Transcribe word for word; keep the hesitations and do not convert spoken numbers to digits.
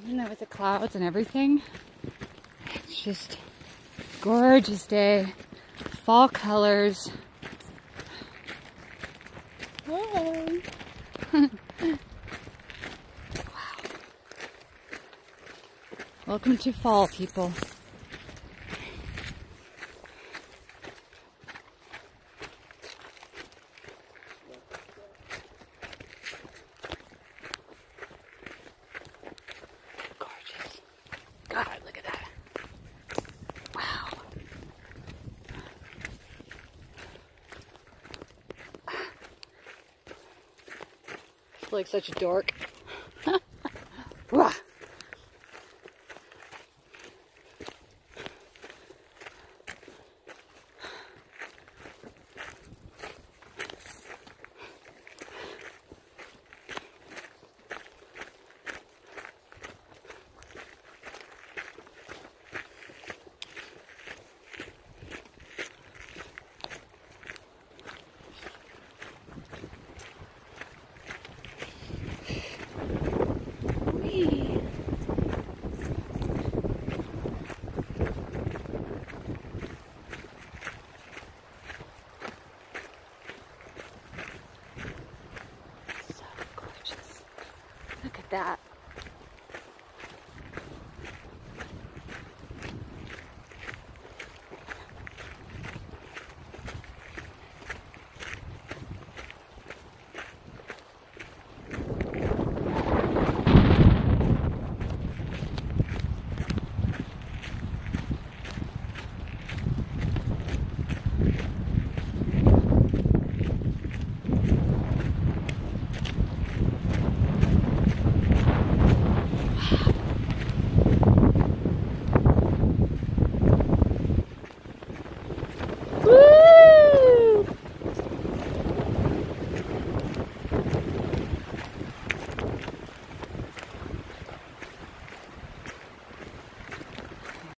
Even though with the clouds and everything, it's just gorgeous day. Fall colors. Wow. Welcome to fall, people. Gorgeous. God, look at that. Wow. I feel like such a dork. Wow. Look at that.